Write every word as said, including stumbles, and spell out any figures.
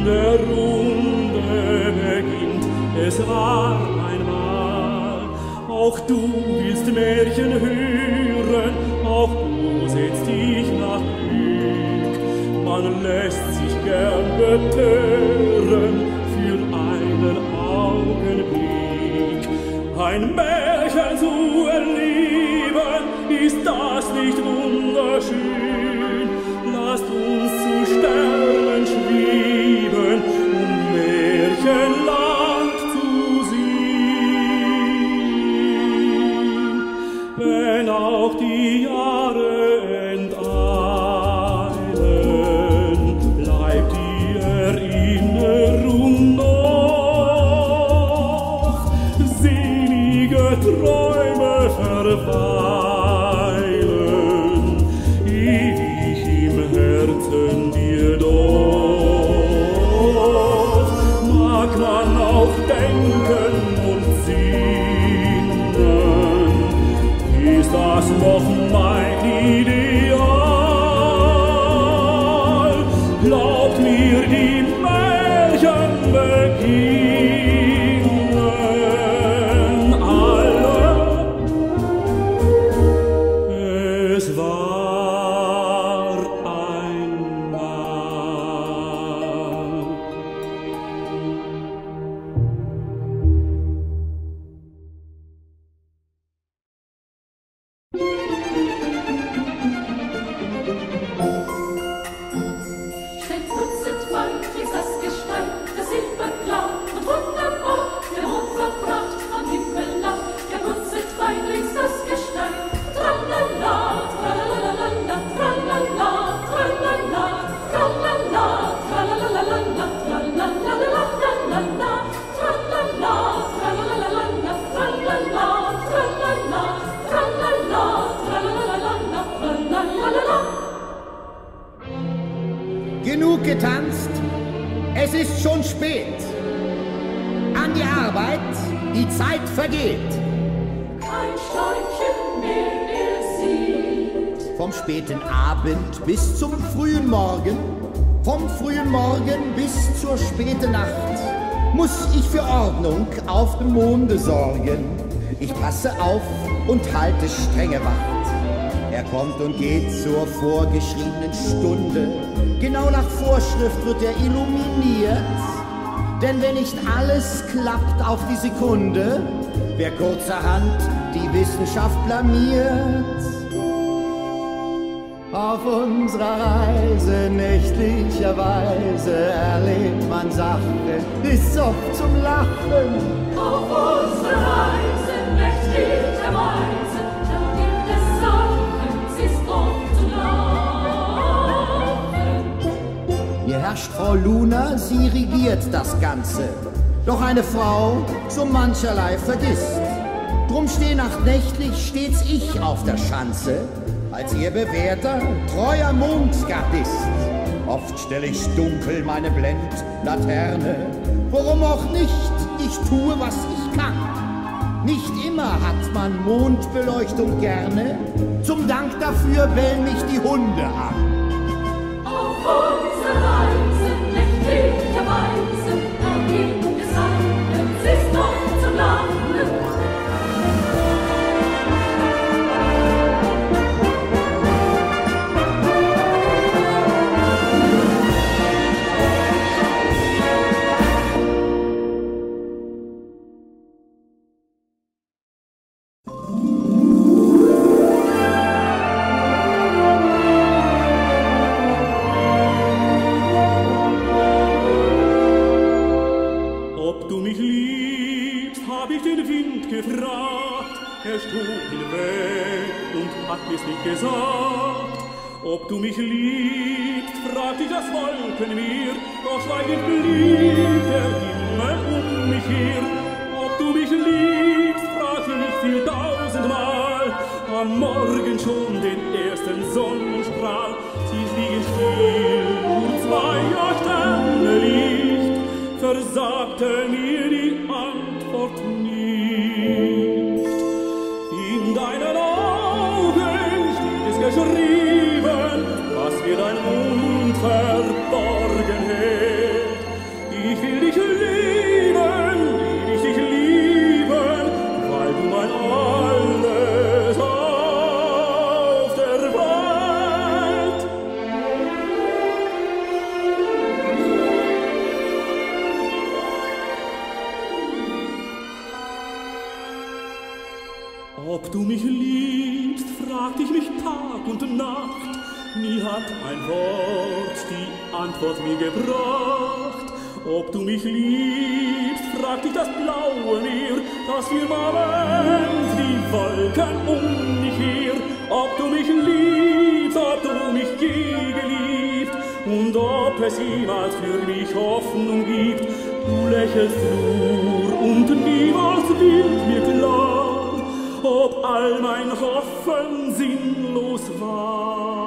in der Runde beginnt, es war einmal. Auch du willst Märchen hören, auch du setzt dich nach Glück. Man lässt sich gern betören für einen Augenblick. Ein Märchen zu erleben, ist das nicht wunderschön? Lasst uns zu Sternen schweben, um Märchenland zu sehen. Wenn auch die Jahre enteilen, bleibt die Erinnerung noch. Selige Träume verweilen, ewig im Herzen dir doch. Mag man auch denken und sinnen, ist das noch mein Ideal? Glaubt mir, die Märchen beginnen alle. Es war einmal. Schön putzend fein ist das Gestein, das silberklar und wunderbar, der Mond verbracht am Himmel lag, der putzend fein ist das Gestein. Tralala, tralalala, tralala, tralala, tralala, tralalalala, tralalalala, tralala, tralalalala, tralala, tralala, tralala, tralalalala, tralalala. Genug getanzt, es ist schon spät. An die Arbeit, die Zeit vergeht. Kein Stäubchen mehr er sieht. Vom späten Abend bis zum frühen Morgen, vom frühen Morgen bis zur späten Nacht, muss ich für Ordnung auf dem Monde sorgen. Ich passe auf und halte strenge Wacht. Er kommt und geht zur vorgeschriebenen Stunde. Genau nach Vorschrift wird er illuminiert. Denn wenn nicht alles klappt auf die Sekunde, wer kurzerhand die Wissenschaft blamiert. Auf unserer Reise nächtlicherweise erlebt man Sachen, ist oft zum Lachen. Auf unserer Reise nächtlicherweise, da gibt es Sachen, es ist oft zu lachen. Hier herrscht Frau Luna, sie regiert das Ganze. Doch eine Frau so mancherlei vergisst. Drum steh nachtnächtlich stets ich auf der Schanze, als ihr bewährter, treuer Mondgardist. Oft stell ich dunkel meine Blendlaterne. Warum auch nicht? Ich tue, was ich kann. Nicht immer hat man Mondbeleuchtung gerne. Zum Dank dafür bellen mich die Hunde an. Auf unserer Reise nächtlicherweise, da gibt es Sachen, es ist oft zu lachen. Er schlug hinweg und hat mir's nicht gesagt. Ob du mich liebst, fragt ich das Wolkenmeer, doch schweigend blieb der Himmel um mich her. Ob du mich liebst, frag ich viel tausendmal, am Morgen schon den ersten Sonnenstrahl. Sie liegen still, nur zwei Sterne Licht, versagte mir die Antwort nicht. In deinen Augen steht es geschrieben, was mir dein Mund verborgen hält. Ob du mich liebst, fragt ich mich Tag und Nacht. Nie hat ein Wort die Antwort mir gebracht. Ob du mich liebst, fragt ich das blaue Meer, das firmament die Wolken um mich her. Ob du mich liebst, ob du mich je geliebt, und ob es jemals für mich Hoffnung gibt. Du lächelst nur und niemals wird mir klar, ob all mein Hoffen sinnlos war.